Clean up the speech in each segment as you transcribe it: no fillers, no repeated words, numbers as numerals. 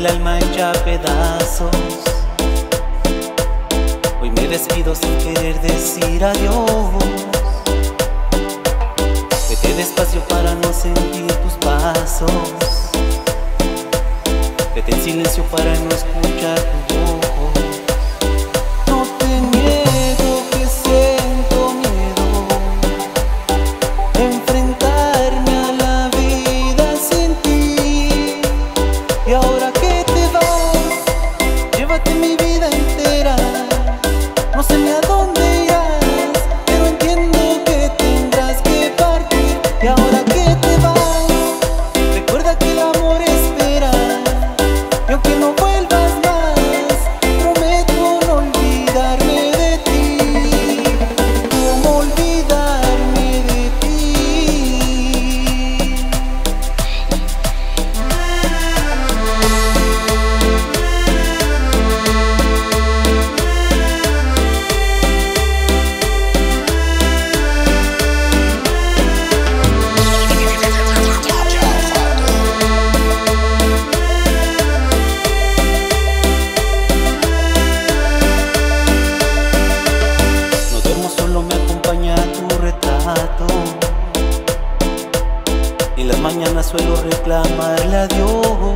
el alma hecha a pedazos. Hoy me despido sin querer decir adiós. Vete despacio para no sentir tus pasos. Vete en silencio para no escuchar tu voz. No te niego que siento miedo enfrentarme a la vida sin ti. Y ahora que te vas, llévate mi vida entera. No sé ni a dónde irás, pero entiendo que tendrás que partir. Y ahora que te vas, recuerda que el amor espera. Y aunque no vuelvas más, prometo no olvidarme de ti. ¿Cómo olvidarme de ti? No duermo, solo me acompaña tu retrato. En las mañanas suelo reclamarle a Dios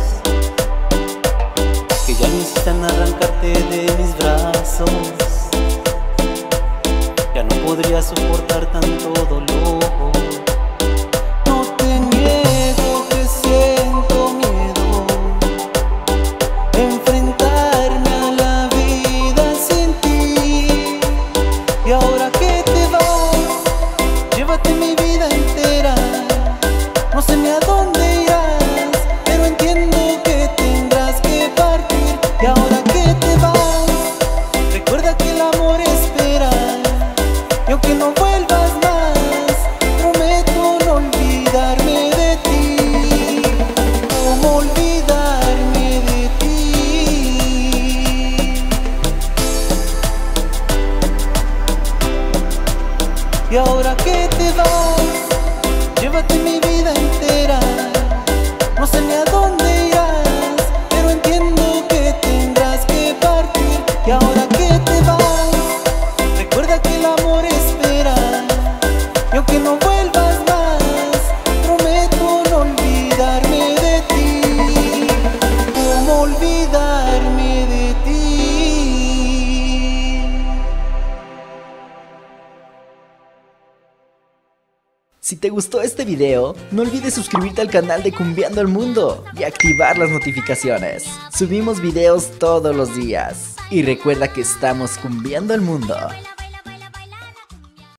que ya no insistan arrancarte de mis brazos. Ya no podría soportar tanto dolor. No te niego que siento miedo enfrentarme a la vida sin ti. Y ahora que te vas, llévate mi vida entera. No sé ni a dónde irás, pero entiendo que tendrás que partir. Y ahora que te vas, recuerda que el amor espera. Y aunque no vuelvas más, prometo no olvidarme de ti. ¿Cómo olvidarme de ti? Y ahora que te vas, llévate mi vida entera. No sé ni a dónde irás, pero entiendo que tendrás que partir. Y ahora que te vas, recuerda que el amor espera. Y aunque no vuelvas más, prometo no olvidarme de ti. ¿Cómo olvidarme de ti? Si te gustó este video, no olvides suscribirte al canal de Cumbiando el Mundo y activar las notificaciones. Subimos videos todos los días. Y recuerda que estamos cumbiando el mundo.